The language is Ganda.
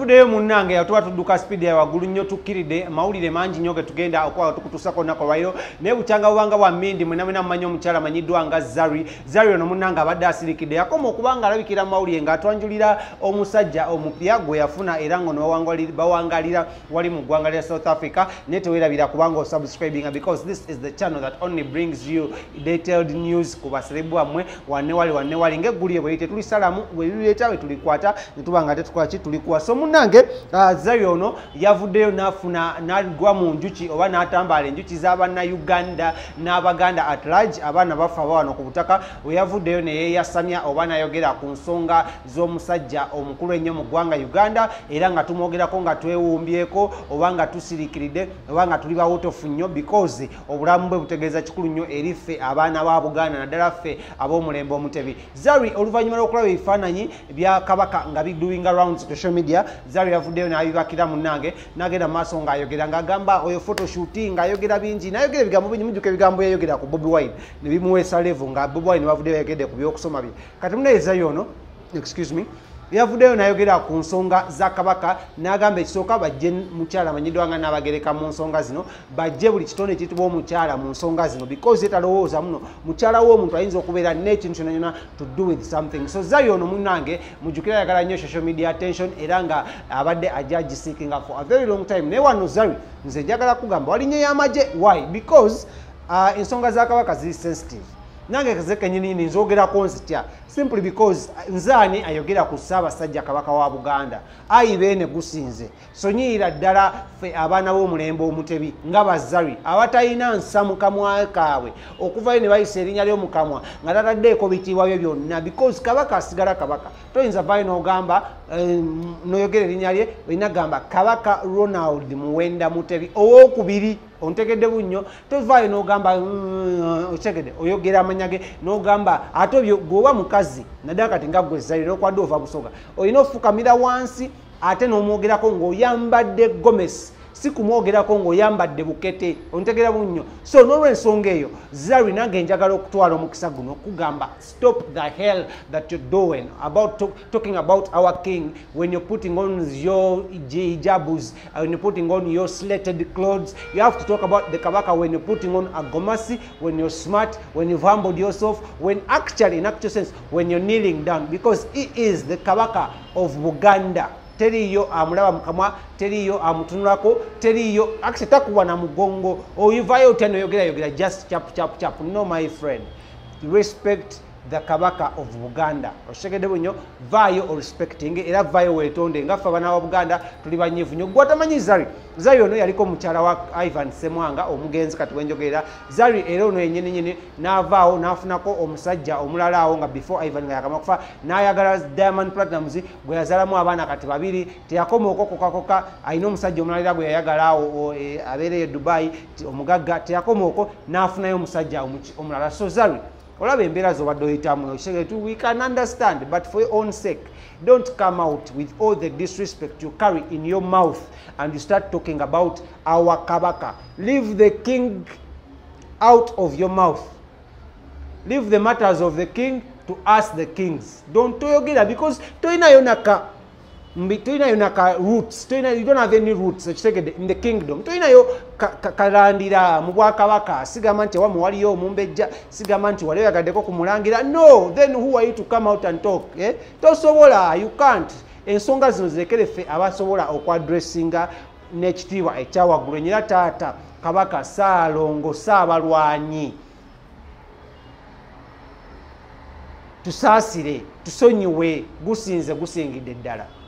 Tudeyo munnange yatuwa tudduka speed ya wagulu nnyo tukkiride mawulire mangi nnyo ge tugenda okwa tukutusako nako lwairo naye bukyanga bubanga bwa mmindi mwenamwena mumanyi omukyala manyiddwa nga Zari ono munnange abadde asirikidde yakoma okubanga alabikira mawulire ng'atwanjulira omusajja omupya gwe yafuna era ngono bawangalira wali mu ggwanga lya South Africa naye teweerabira kubanga osubscribinga because this is the channel that only brings you detailed news ku baserebu bammwe wanne wali ng'eggulire bwe lite tulisalamu bwe lireeta we tulikwata ne tuba nga tetukola ki tulikuwa so munnange Zari ono yavuddeyo n'afuna n'agwa mu njuki oba n'atambaala enjuki z'Abannayuganda n'Abaganda at large abaana bafa wano ku butaka we yavuddeyo ne yeeyasamya oba n'ayogera ku nsonga z'omusajja omukulu ennyo mu ggwanga Uganda era nga tumwogerako nga twewumbyeko oba nga tusiriikiridde oba nga tuli bawutofu nnyo because obulamu bwe butegeeza kikulu nnyo eri ffe abaana ba Buganda naddala ffe ab'omulembe omutebi. Zari oluvannyuma lw'okulaba ebifaananyi bya Kabaka nga bidoing around social media Zari yavuddeyo n'abibakira munnange n'agenda mu maaso ng'ayogera ng'agamba oyo photoshooti ng'ayogera bingi n'ayogera ebigambo bingi mujjuka ebigambo yayogera ku Bobi Wine ne bimuweesa level nga Bobi Wine bavuddeyo yayogedde ku by'okusoma bye kati munaye Zari ono excuse me yavuddeyo n'ayogera ku nsonga za Kabaka n'agamba ekisooka bajje mukyala amanyiddwa nga n'abagereka mu nsonga zino bajje buli kitonde ekiyitibwa omukyala mu nsonga zino because yetalowooza muno mukyala w'omuntu ayinza okubeera n'ekintu kyonna kyonna to do with something so Zari ono munnange mujjukira ayagala nnyo social media attention era nga abadde ajja agisiikinga for a very long time naye wano Zari nze njagala kugamba wali nnyo y'amagye why because ensonga za Kabaka ziri sensitive nange kenyini nzogerako nzitya simply because nzaani ayogera ku Ssaabasajja Kabaka wa Buganda ayibeene gusinze sonyiira ddala ffe abaana b'omulembe omutebi nga Bazari abatalina nsa mu kamwa kaabwe okuvayo ne bayisa erinnya ly'omukamwa nga tataddeeko bitiibwa bye byonna because Kabaka asigala Kabaka toyinza vayo n'ogamba noyogera erinnya lye olina gamba Kabaka Ronald Muwenda Mutebi owookubiri ontegedde bunnyo tovaayo n'ogamba otegedde oyogera amanya ge n'ogamba ate obyo gwoba mukazi naddala kati nga ggwe Zari okwadde ova busoga olina ofukamira wansi ate n'omwogerako ng'oyambadde gomesi si kumwogerako ng'oyambadde bukete ontegera bunnyo so n'olw'ensonga eyo Zari nange njagala okutwala omukisa guno okugamba stop the hell that you're doing about talking about our king when you're putting on your hijabus when you're putting on your slated clothes you have to talk about the Kabaka when you're putting on a gomasi when you're smart when you've humbled yourself when actually in actual sense when you're kneeling down because he is the Kabaka of Buganda teriyo amulaba mukamwa teriyo amutunulako teriyo actually takuwa na mugongo oyivayo utano yogera just chap no my friend respect the Kabaka of Buganda oshegede bunyo vayo o respecting era vayo wetonde ngafa bana wa Buganda tuli banyivu nyo gwatamanyi Zari ono yaliko mukyala wa Ivan Semwanga omugenzi kati wenjogera Zari era ono yennyini n'avaawo n'afunako omusajja omulala awo nga before Ivan nga yakama kufa n'ayagala Diamond Platnumz gwe yazalamu abaana kati babiri teyakoma okokokakoka ayina omusajja omulala gwe yayagala awo abeereyo Dubai omugagga teyakoma oko n'afunayo omusajja omulala so Zari olaba embeera z'obadde oyitamu we can understand but for your own sake don't come out with all the disrespect you carry in your mouth and you start talking about our Kabaka. Leave the king out of your mouth. Leave the matters of the king to us the kings. Don't toyogera because toina yonaka roots. You don't have any roots in the kingdom. Toina yo kalandira mu Bwakabaka sigamba nti wamu waliyo omumbejja sigamba nti waliyo yagaddeko kumulangira no then who are you to come out and talk tosobola you can't ensonga zino zirekere ffe abasobola okwadressinga n'ekitiibwa ekyawaggulu nyira taata Kabaka Ssaalongo Ssaabalwanyi tusaasire tusonyiwe gusinze gusingidde ddala